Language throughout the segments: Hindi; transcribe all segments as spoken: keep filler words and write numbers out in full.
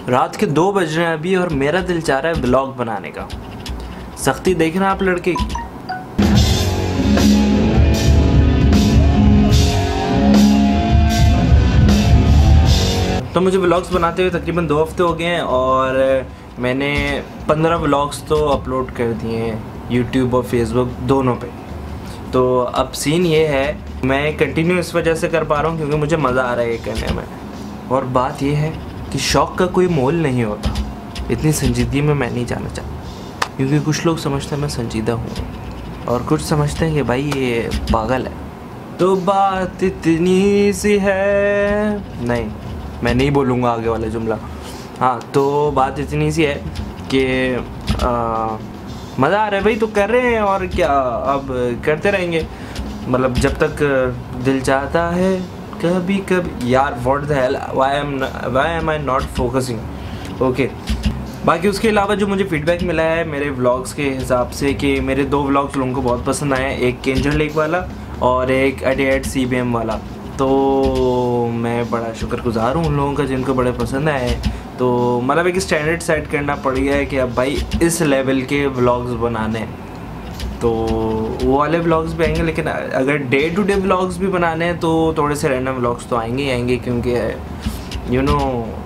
रात के दो बज रहे हैं अभी और मेरा दिल चाह रहा है व्लॉग बनाने का। सख्ती देख रहे हैं आप लड़के की। तो मुझे व्लॉग्स बनाते हुए तकरीबन दो हफ्ते हो गए हैं और मैंने पंद्रह व्लॉग्स तो अपलोड कर दिए हैं यूट्यूब और फेसबुक दोनों पे। तो अब सीन ये है, मैं कंटिन्यू इस वजह से कर पा रहा हूँ क्योंकि मुझे मज़ा आ रहा है ये करने में। और बात ये है कि शौक़ का कोई मोल नहीं होता। इतनी संजीदगी में मैं नहीं जाना चाहता क्योंकि कुछ लोग समझते हैं मैं संजीदा हूँ और कुछ समझते हैं कि भाई ये पागल है। तो बात इतनी सी है, नहीं मैं नहीं बोलूँगा आगे वाला जुमला। हाँ, तो बात इतनी सी है कि मज़ा आ रहा है भाई, तो कर रहे हैं और क्या, अब करते रहेंगे। मतलब जब तक दिल चाहता है कभी कभी। यार what the hell, why am why am I not focusing. Okay, बाकी उसके अलावा जो मुझे फीडबैक मिला है मेरे व्लॉग्स के हिसाब से कि मेरे दो व्लॉग्स लोगों को बहुत पसंद आए हैं, एक केंजर लेक वाला और एक एडिएट सी बी एम वाला। तो मैं बड़ा शुक्रगुजार हूँ उन लोगों का जिनको बड़े पसंद आए हैं। तो मतलब एक स्टैंडर्ड सेट करना पड़ गया है कि अब भाई इस लेवल के व्लॉग्स बनाने हैं तो वो वाले व्लॉग्स भी आएंगे। लेकिन अगर डे टू डे व्लॉग्स भी बनाने हैं तो थोड़े से रैंडम व्लॉग्स तो आएंगे ही आएंगे क्योंकि you know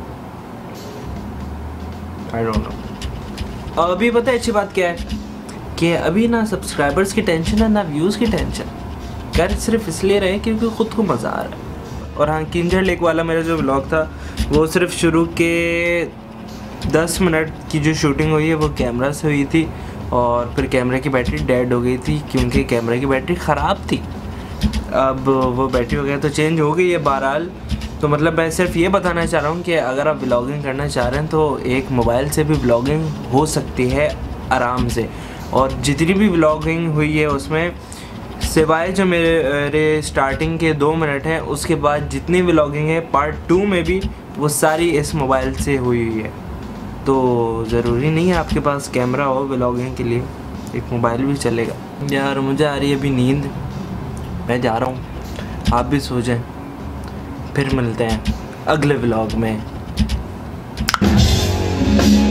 I don't know. अभी पता है अच्छी बात क्या है कि अभी ना सब्सक्राइबर्स की टेंशन है ना व्यूज़ की टेंशन। कर सिर्फ इसलिए रहे क्योंकि ख़ुद को मज़ा आ रहा है। और हाँ, किंजर लेक वाला मेरा जो व्लॉग था वो सिर्फ शुरू के दस मिनट की जो शूटिंग हुई है वो कैमरा से हुई थी और फिर कैमरे की बैटरी डेड हो गई थी क्योंकि कैमरे की बैटरी ख़राब थी। अब वो बैटरी वगैरह तो चेंज हो गई है बहरहाल। तो मतलब मैं सिर्फ ये बताना चाह रहा हूँ कि अगर आप व्लॉगिंग करना चाह रहे हैं तो एक मोबाइल से भी व्लॉगिंग हो सकती है आराम से। और जितनी भी व्लॉगिंग हुई है उसमें सिवाय जो मेरे मेरे स्टार्टिंग के दो मिनट हैं उसके बाद जितनी व्लॉगिंग है पार्ट टू में भी वो सारी इस मोबाइल से हुई हुई है। तो ज़रूरी नहीं है आपके पास कैमरा हो व्लॉगिंग के लिए, एक मोबाइल भी चलेगा। यार मुझे आ रही है अभी नींद, मैं जा रहा हूँ, आप भी सो जाएं। फिर मिलते हैं अगले व्लॉग में।